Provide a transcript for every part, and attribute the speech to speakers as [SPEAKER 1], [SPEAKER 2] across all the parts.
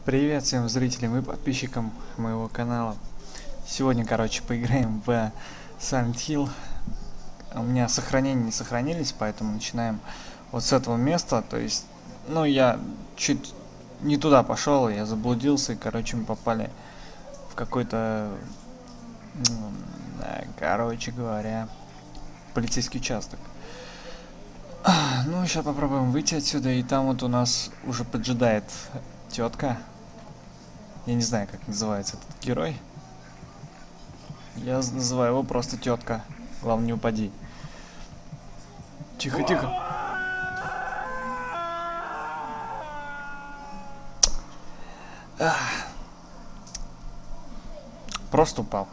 [SPEAKER 1] Привет всем зрителям и подписчикам моего канала. Сегодня, поиграем в Silent Hill. У меня сохранения не сохранились, поэтому начинаем вот с этого места. То есть, я чуть не туда пошел, я заблудился, и, мы попали в какой-то, полицейский участок. Сейчас попробуем выйти отсюда, и там вот у нас уже поджидает тетка. Я не знаю, как называется этот герой. Я называю его просто тетка. Главное, не упади. Тихо, тихо. Просто упал.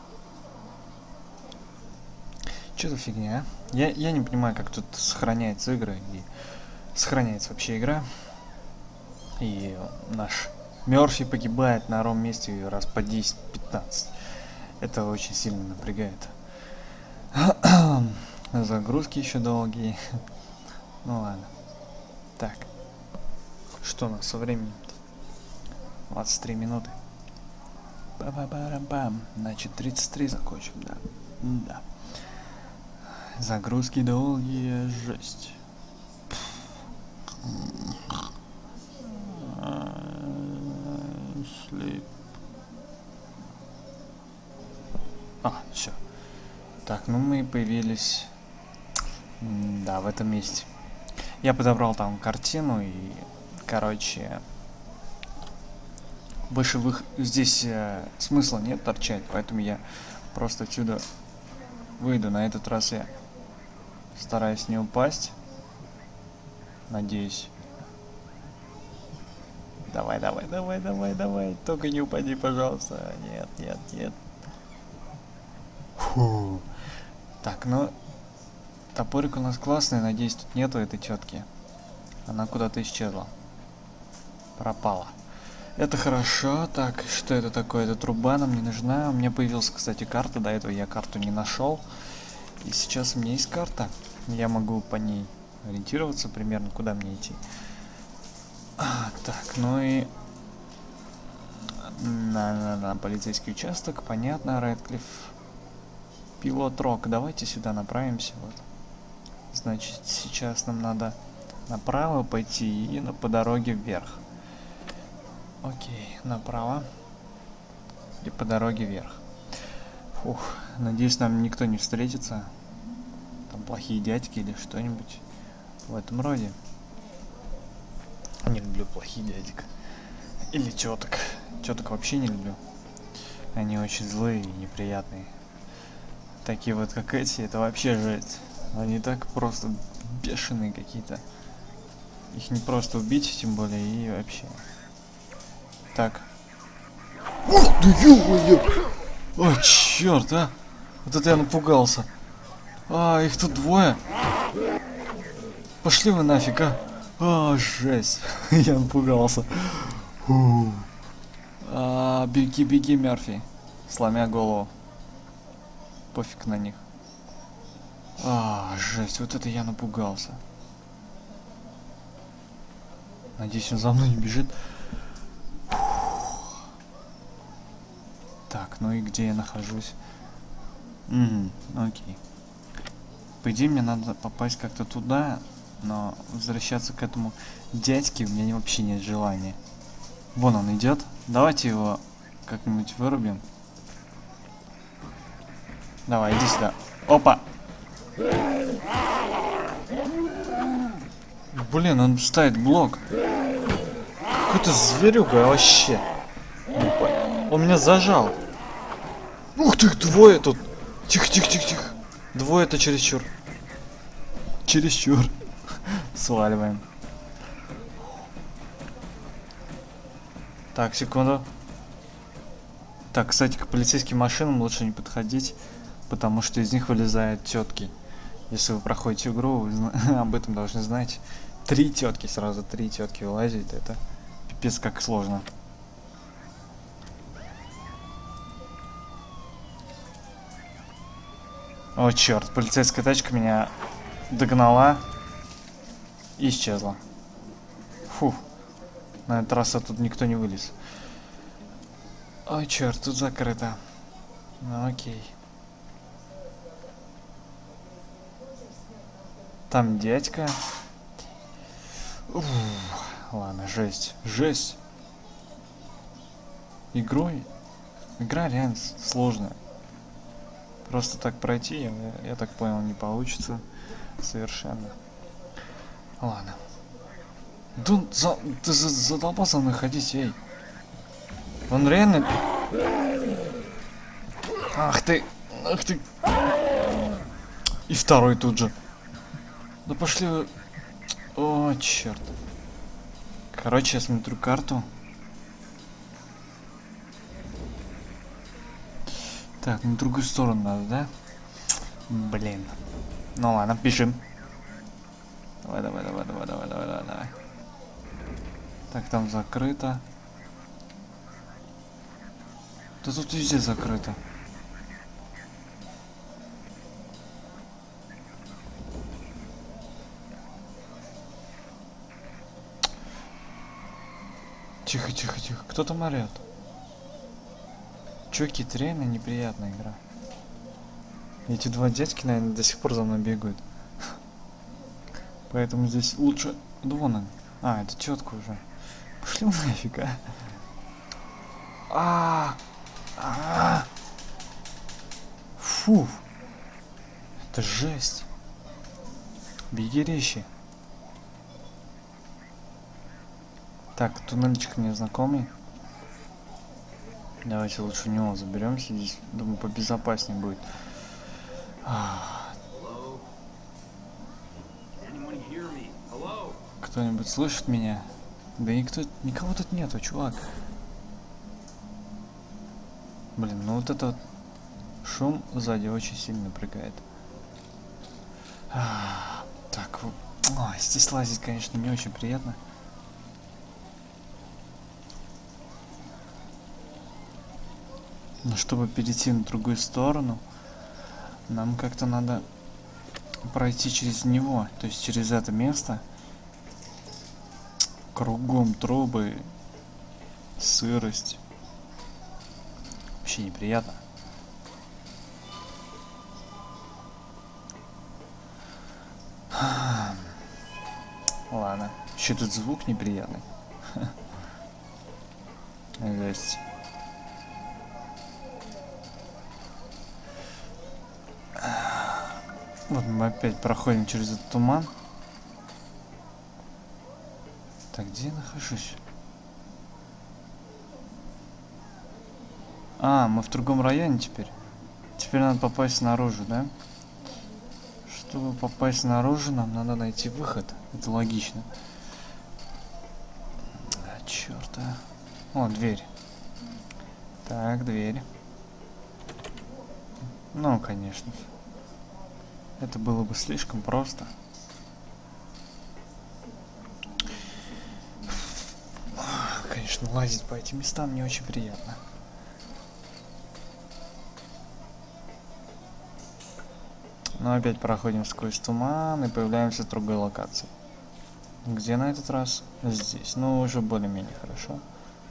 [SPEAKER 1] Что за фигня, а? Я не понимаю, как тут сохраняются игры. И сохраняется вообще игра. И наш Мерфи погибает на ровном месте раз по 10-15. Это очень сильно напрягает. Загрузки еще долгие. Ну ладно. Так. Что у нас со временем-то? 23 минуты. Ба-ба-ба-ра-бам. Значит, 33 закончим, да. Да. Загрузки долгие, жесть. Все. Так, мы появились, да, в этом месте. Я подобрал там картину и, больше здесь смысла нет торчать, поэтому я просто отсюда выйду. На этот раз я стараюсь не упасть. Надеюсь. Давай. Только не упади, пожалуйста. Нет. Фу. Так, топорик у нас классный. Надеюсь, тут нету этой тетки. Она куда-то исчезла. Пропала. Это хорошо. Так, что это такое? Эта труба нам не нужна. У меня появилась, кстати, карта. До этого я карту не нашел. И сейчас у меня есть карта. Я могу по ней ориентироваться примерно, куда мне идти. Так, и... На полицейский участок. Понятно, Рэдклифф. Пилот Рок. Давайте сюда направимся. Вот. Значит, сейчас нам надо направо пойти и по дороге вверх. Окей, направо. И по дороге вверх. Фух, надеюсь, нам никто не встретится. Там плохие дядьки или что-нибудь в этом роде. Не люблю плохих дядек. Или теток. Теток вообще не люблю. Они очень злые и неприятные. Такие вот, как эти, это вообще жесть. Они так просто бешеные какие-то. Их не просто убить, тем более, и вообще. Так. Ух ты, ё-моё! О, черт, а! Вот это я напугался. Их тут двое. Пошли вы нафиг, а! Жесть. Я напугался. Беги, Мерфи. Сломя голову. Пофиг на них. Жесть, вот это я напугался. Надеюсь, он за мной не бежит. Так, и где я нахожусь? Окей. По идее, мне надо попасть как-то туда, но возвращаться к этому дядьке у меня вообще нет желания. Вон он идет. Давайте его как-нибудь вырубим. Давай, иди сюда. Опа! Блин, он ставит блок. Какой-то зверюга вообще. Он меня зажал. Ух ты, двое тут. Тихо. Двое это чересчур. Сваливаем. Так, секунду. Так, кстати, к полицейским машинам лучше не подходить, потому что из них вылезают тетки. Если вы проходите игру, вы об этом должны знать. 3 тетки, сразу 3 тетки вылазят. Это пипец как сложно. О, черт, полицейская тачка меня догнала и исчезла. Фух. На этот раз тут никто не вылез. Ой, черт, тут закрыто. Ну, окей. Там дядька. Уф, ладно, жесть. Жесть. Игра реально сложная. Просто так пройти, я так понял, не получится совершенно. Ладно. Да, ты задолбался за мной ходить, эй. Он реально... Ах ты. Ах ты. И второй тут же. Да пошли вы... О, черт. Короче, я смотрю карту. Так, на другую сторону надо, да? Блин. Ну ладно, бежим. Давай. Так, там закрыто. Да тут везде закрыто. Тихо. Кто там орёт? Чуваки, это реально неприятная игра. Эти два дядьки, наверное, до сих пор за мной бегают. Поэтому здесь лучше... Вон он. А, это тетка уже. Пошли нафиг, Фу. Это жесть. Беги резче. Так, туннельчик мне знакомый. Давайте лучше у него заберемся. Здесь, думаю, побезопаснее будет. Кто-нибудь слышит меня? Да никого тут нету, чувак. Блин, ну вот этот шум сзади очень сильно напрягает. Так, здесь лазить, конечно, не очень приятно. Но чтобы перейти на другую сторону, нам как-то надо пройти через него, то есть через это место. Кругом трубы, сырость. Вообще неприятно. Ладно, еще тут звук неприятный. Жесть. Вот мы опять проходим через этот туман. Так, где я нахожусь? Мы в другом районе теперь. Теперь надо попасть наружу, да? Чтобы попасть наружу, нам надо найти выход. Это логично. Черт. О, дверь. Так, дверь. Ну, конечно. Это было бы слишком просто. Конечно, лазить по этим местам не очень приятно. Но опять проходим сквозь туман и появляемся в другой локации. Где на этот раз? Здесь. Ну, уже более-менее хорошо.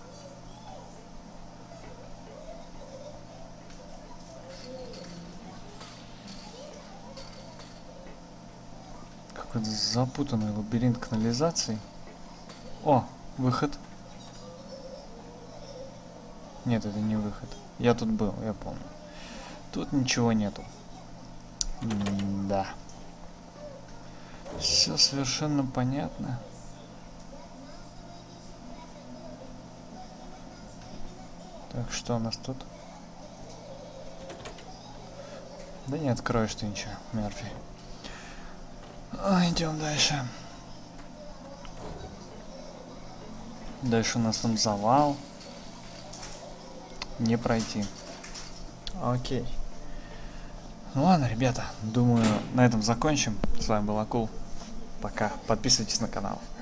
[SPEAKER 1] Какой-то запутанный лабиринт канализации. О, выход. Нет, это не выход. Я тут был, я помню. Тут ничего нету. Да. Все совершенно понятно. Так, что у нас тут? Да не откроешь ты ничего, Мерфи. Идем дальше. Дальше у нас там завал. Не пройти. Окей. Ну ладно, ребята, думаю, на этом закончим. С вами был Акул. Пока. Подписывайтесь на канал.